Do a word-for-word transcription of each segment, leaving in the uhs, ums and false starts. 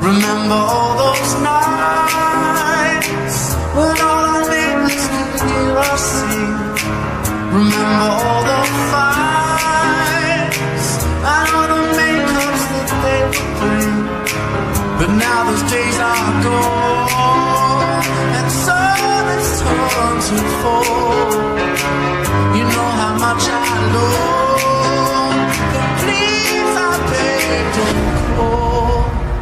Remember all those nights when all our neighbors could hear us sing. Remember all the fights and all the makeups that they would bring. But now those days are gone, and sun has turned to fall. You know how much I long, but please I beg, don't call.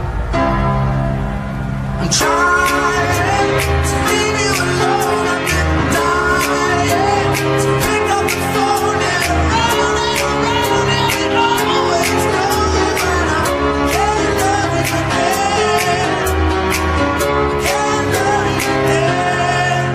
I'm trying to leave you alone, I've been dying to pick up the phone and around and around and we always know when I can't love you again, I can't love you again.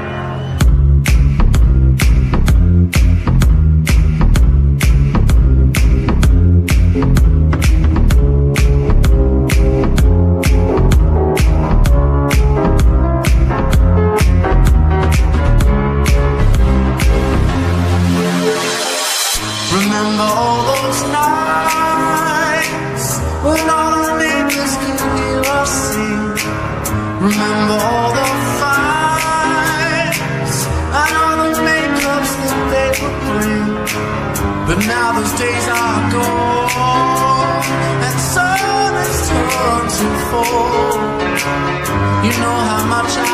Remember all those nights when all our neighbors could hear us sing. Remember all the fights and all the makeups that they would bring. But now those days are gone, and sun has turned to fall. You know how much I